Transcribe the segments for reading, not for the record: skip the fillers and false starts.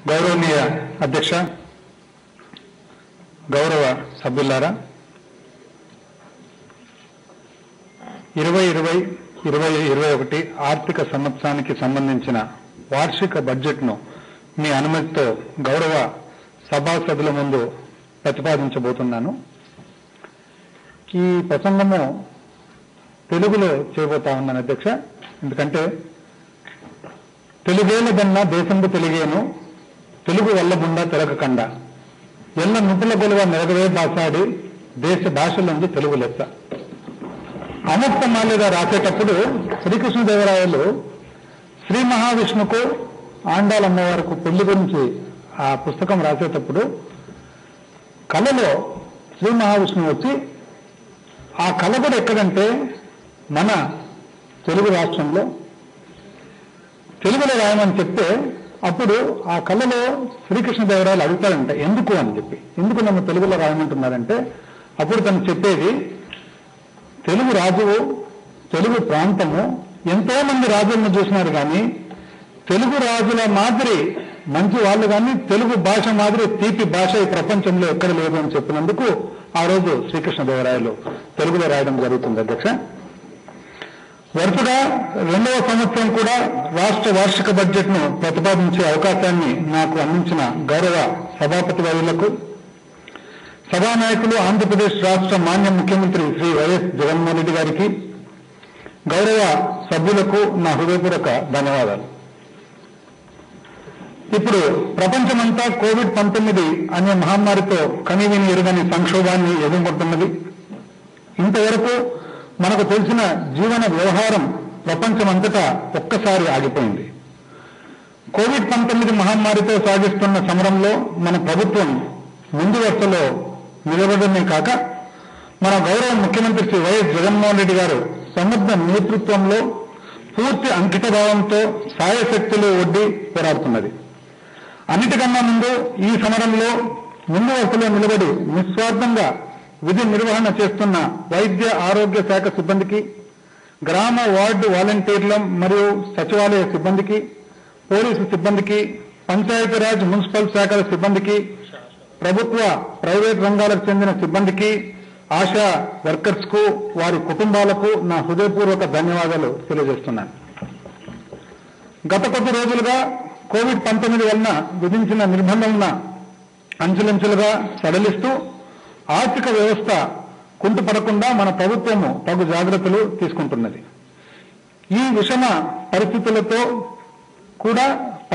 గౌరవనీయ అధ్యక్ష, గౌరవ సభ్యులారా, 2020-2021 ఆర్థిక సంవత్సరానికి సంబంధించిన వార్షిక బడ్జెట్ను మీ అనుమతితో గౌరవ సభాసదుల ముందు ప్రతిపాదించబోతున్నాను. ఈ ప్రసంగము తెలుగులో చేయబోతా ఉన్నాను అధ్యక్ష. ఎందుకంటే తెలుగేలదన్న దేశంబు తెలుగేను, తెలుగు వల్లబుండ తెలకకండ, ఎల్ల నుపుల గొలువ మెరగవే బాసాడి, దేశ భాషలందు తెలుగు లెస్స. అముక్త మాల్యగా రాసేటప్పుడు శ్రీకృష్ణదేవరాయలు శ్రీ మహావిష్ణుకు ఆండాల అమ్మవారికి పెళ్లి గురించి ఆ పుస్తకం రాసేటప్పుడు కళలో శ్రీ మహావిష్ణువు వచ్చి, ఆ కళ కూడా ఎక్కడంటే మన తెలుగు రాష్ట్రంలో తెలుగులో రాయమని చెప్తే, అప్పుడు ఆ కళలో శ్రీకృష్ణదేవరాయలు అడుగుతారంట ఎందుకు అని చెప్పి, ఎందుకు నన్ను తెలుగులో రాయమంటున్నారంటే, అప్పుడు తను చెప్పేది, తెలుగు రాజువు, తెలుగు ప్రాంతము, ఎంతో మంది రాజులను చూసినారు కానీ తెలుగు రాజుల మాదిరి మంచి వాళ్ళు కానీ తెలుగు భాష మాదిరి తీపి భాష ఈ ప్రపంచంలో ఎక్కడ లేదు అని చెప్పినందుకు ఆ రోజు శ్రీకృష్ణదేవరాయలు తెలుగులో రాయడం జరుగుతుంది అధ్యక్ష. వరుసగా 2వ సంవత్సరం కూడా రాష్ట్ర వార్షిక బడ్జెట్ను ప్రతిపాదించే అవకాశాన్ని నాకు అందించిన గౌరవ సభాపతి వర్యులకు, సభానాయకులు, ఆంధ్రప్రదేశ్ రాష్ట్ర మాన్య ముఖ్యమంత్రి శ్రీ వైఎస్ జగన్మోహన్ రెడ్డి గారికి, గౌరవ సభ్యులకు నా హృదయపూర్వక ధన్యవాదాలు. ఇప్పుడు ప్రపంచమంతా కోవిడ్-19 అనే మహమ్మారితో కనీవిని ఎరుగని సంక్షోభాన్ని ఎదుర్కొంటున్నది. ఇంతవరకు మనకు తెలిసిన జీవన వ్యవహారం ప్రపంచమంతటా ఒక్కసారి ఆగిపోయింది. కోవిడ్-19 మహమ్మారితో సాగిస్తున్న సమరంలో మన ప్రభుత్వం ముందు వరుసలో నిలబడమే కాక, మన గౌరవ ముఖ్యమంత్రి శ్రీ వైఎస్ జగన్మోహన్ రెడ్డి గారు సమర్థ నేతృత్వంలో పూర్తి అంకితభావంతో సాయశక్తులు ఒడ్డి పోరాడుతున్నది. అన్నిటికన్నా ముందు ఈ సమరంలో ముందు వరుసలో నిలబడి నిస్వార్థంగా విధి నిర్వహణ చేస్తున్న వైద్య ఆరోగ్య శాఖ సిబ్బందికి, గ్రామ వార్డు వాలంటీర్ల మరియు సచివాలయ సిబ్బందికి, పోలీసు సిబ్బందికి, పంచాయతీరాజ్ మున్సిపల్ శాఖల సిబ్బందికి, ప్రభుత్వ ప్రైవేట్ రంగాలకు చెందిన సిబ్బందికి, ఆశా వర్కర్స్ కు, వారి కుటుంబాలకు నా హృదయపూర్వక ధన్యవాదాలు తెలియజేస్తున్నాను. గత కొద్ది రోజులుగా కోవిడ్-19 వలన విధించిన నిర్బంధంను అంచెలంచెలుగా సడలిస్తూ ఆర్థిక వ్యవస్థ కుంటుపడకుండా మన ప్రభుత్వము తగు జాగ్రత్తలు తీసుకుంటున్నది. ఈ విషమ పరిస్థితుల్లో కూడా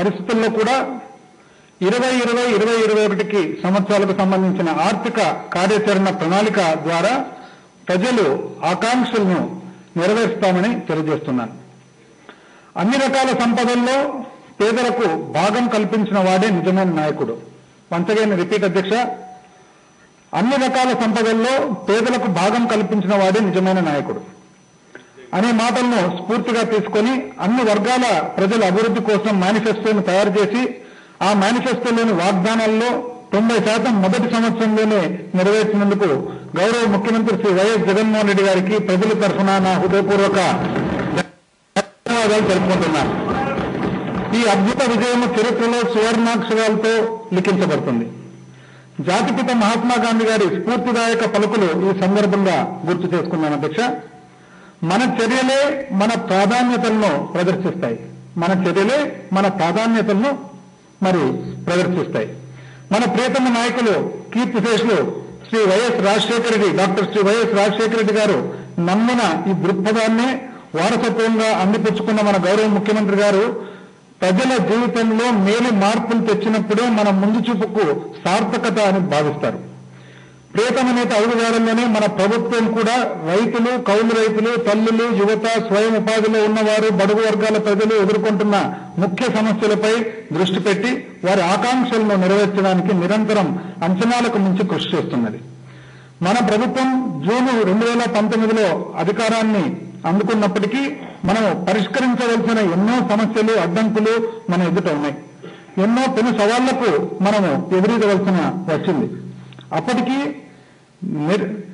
2020-2021 సంవత్సరాలకు సంబంధించిన ఆర్థిక కార్యాచరణ ప్రణాళిక ద్వారా ప్రజలు ఆకాంక్షలను నెరవేరుస్తామని తెలియజేస్తున్నాను. అన్ని రకాల సంపదల్లో పేదలకు భాగం కల్పించిన వాడే నిజమైన నాయకుడు. వన్స్ అగైన్ రిపీట్ అధ్యక్ష, అన్ని రకాల సంపదల్లో పేదలకు భాగం కల్పించిన వాడే నిజమైన నాయకుడు అనే మాటలను స్ఫూర్తిగా తీసుకొని అన్ని వర్గాల ప్రజల అభివృద్ధి కోసం మేనిఫెస్టోను తయారు చేసి, ఆ మేనిఫెస్టోలోని వాగ్దానాల్లో 90% మొదటి సంవత్సరంలోనే నెరవేర్చినందుకు గౌరవ ముఖ్యమంత్రి శ్రీ వైఎస్ జగన్మోహన్ రెడ్డి గారికి ప్రజల తరఫున నా హృదయపూర్వక ధన్యవాదాలు తెలుపుకుంటున్నాను. ఈ అద్భుత విజయం చరిత్రలో సువర్ణాక్షరాలతో లిఖించబడుతుంది. జాతిపిత మహాత్మా గాంధీ గారి స్ఫూర్తిదాయక పలుకులు ఈ సందర్భంగా గుర్తు చేసుకున్నాను అధ్యక్ష. మన చర్యలే మన ప్రాధాన్యతలను ప్రదర్శిస్తాయి. మన చర్యలే మన ప్రాధాన్యతలను ప్రదర్శిస్తాయి. మన ప్రియతమ నాయకులు, కీర్తిశేషులు Shri YS Rajasekhara Reddy, doctor Shri YS Rajasekhara Reddy గారు నమ్మిన ఈ దృక్పథాన్ని వారసత్వంగా అందిపుచ్చుకున్న మన గౌరవ ముఖ్యమంత్రి గారు ప్రజల జీవితంలో మేలు మార్పులు తెచ్చినప్పుడే మన ముందు చూపుకు సార్థకత అని భావిస్తారు. ప్రియతమ నేత అడుగుదారుల్లోనే మన ప్రభుత్వం కూడా రైతులు, కౌలు రైతులు, తల్లులు, యువత, స్వయం ఉపాధిలో ఉన్నవారు, బడుగు వర్గాల ప్రజలు ఎదుర్కొంటున్న ముఖ్య సమస్యలపై దృష్టి పెట్టి వారి ఆకాంక్షలను నెరవేర్చడానికి నిరంతరం అంచనాలకు మించి కృషి చేస్తున్నది. మన ప్రభుత్వం జూన్ 2019లో అధికారాన్ని అందుకున్నప్పటికీ మనం పరిష్కరించవలసిన ఎన్నో సమస్యలు, అడ్డంకులు మన ఎదుట ఉన్నాయి. ఎన్నో పెను సవాళ్లకు మనము ఎదురీదవలసిన వచ్చింది. అప్పటికీ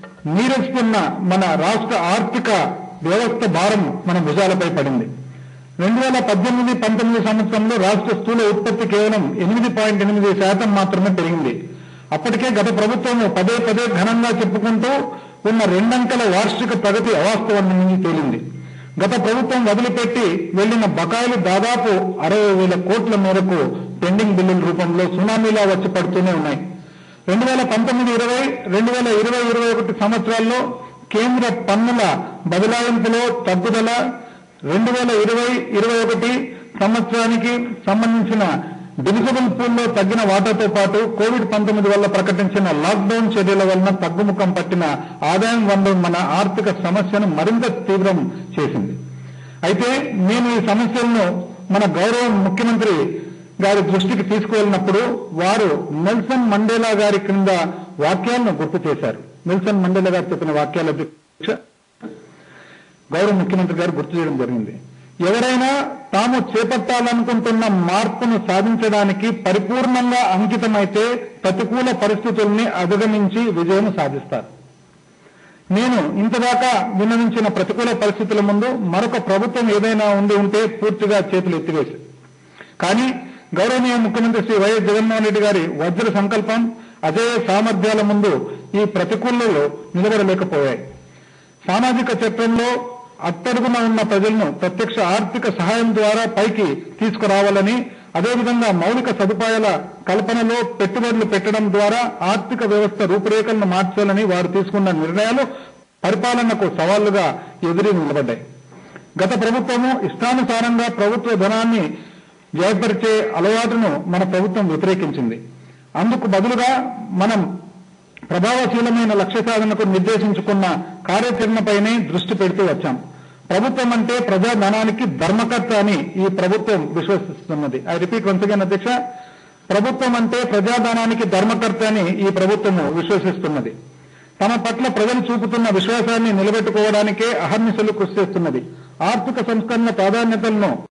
నీరెస్తున్న మన రాష్ట్ర ఆర్థిక వ్యవస్థ భారం మన భుజాలపై పడింది. 2018-19 సంవత్సరంలో రాష్ట్ర స్థూల ఉత్పత్తి కేవలం 8.8% మాత్రమే పెరిగింది. అప్పటికే గత ప్రభుత్వం పదే ఘనంగా చెప్పుకుంటూ ఉన్న రెండంకెల వార్షిక ప్రగతి అవాస్తవాన్ని తేలింది. గత ప్రభుత్వం వదిలిపెట్టి వెళ్లిన బకాయిలు దాదాపు 60,000 కోట్ల మేరకు పెండింగ్ బిల్లుల రూపంలో సునామీలా వచ్చి పడుతూనే ఉన్నాయి. 2019-20, 2020-21 సంవత్సరాల్లో కేంద్ర పన్నుల బదలాయింపులో తగ్గుదల, 2020-21 సంవత్సరానికి సంబంధించిన డివిజిబుల్ పూల్లో తగ్గిన వాటాతో పాటు కోవిడ్-19 వల్ల ప్రకటించిన లాక్డౌన్ చర్యల వలన తగ్గుముఖం పట్టిన ఆదాయం వల్ల మన ఆర్థిక సమస్యను మరింత తీవ్రం చేసింది. అయితే నేను ఈ సమస్యలను మన గౌరవ ముఖ్యమంత్రి గారి దృష్టికి తీసుకువెళ్ళినప్పుడు వారు నెల్సన్ మండేలా గారి క్రింద వాక్యాలను గుర్తు చేశారు. నెల్సన్ మండేలా గారు చెప్పిన వాక్యాల గౌరవ ముఖ్యమంత్రి గారు గుర్తు చేయడం జరిగింది. ఎవరైనా తాము చేపట్టాలనుకుంటున్న మార్పును సాధించడానికి పరిపూర్ణంగా అంకితమైతే ప్రతికూల పరిస్థితుల్ని అధిగమించి విజయం సాధిస్తారు. నేను ఇంతదాకా విన్నవించిన ప్రతికూల పరిస్థితుల ముందు మరొక ప్రభుత్వం ఏదైనా ఉంటే పూర్తిగా చేతులు ఎత్తివేసి, కానీ గౌరవనీయ ముఖ్యమంత్రి శ్రీ వైఎస్ జగన్మోహన్ రెడ్డి గారి వజ్ర సంకల్పం, అజేయ సామర్థ్యాల ముందు ఈ ప్రతికూలలో నిలబడలేకపోయాయి. సామాజిక చట్రంలో అట్టడుగున ఉన్న ప్రజలను ప్రత్యక్ష ఆర్థిక సహాయం ద్వారా పైకి తీసుకురావాలని, అదేవిధంగా మౌలిక సదుపాయాల కల్పనలో పెట్టుబడులు పెట్టడం ద్వారా ఆర్థిక వ్యవస్థ రూపురేఖలను మార్చాలని వారు తీసుకున్న నిర్ణయాలు పరిపాలనకు సవాళ్లుగా ఎదురు నిలబడ్డాయి. గత ప్రభుత్వము ఇష్టానుసారంగా ప్రభుత్వ ధనాన్ని వ్యయపరిచే అలవాటును మన ప్రభుత్వం వ్యతిరేకించింది. అందుకు బదులుగా మనం ప్రభావశీలమైన లక్ష్య సాధనకు నిర్దేశించుకున్న కార్యాచరణపైనే దృష్టి పెడుతూ వచ్చాం. ప్రభుత్వం అంటే ప్రజాధనానికి ధర్మకర్త అని ఈ ప్రభుత్వం విశ్వసిస్తున్నది. ఐ రిపీట్ వన్స్ అగైన్ అధ్యక్ష, ప్రభుత్వం అంటే ప్రజాధనానికి ధర్మకర్త అని ఈ ప్రభుత్వము విశ్వసిస్తున్నది. తమ పట్ల ప్రజలు చూపుతున్న విశ్వాసాన్ని నిలబెట్టుకోవడానికే అహర్నిశలు కృషి చేస్తున్నది. ఆర్థిక సంస్కరణ ప్రాధాన్యతలను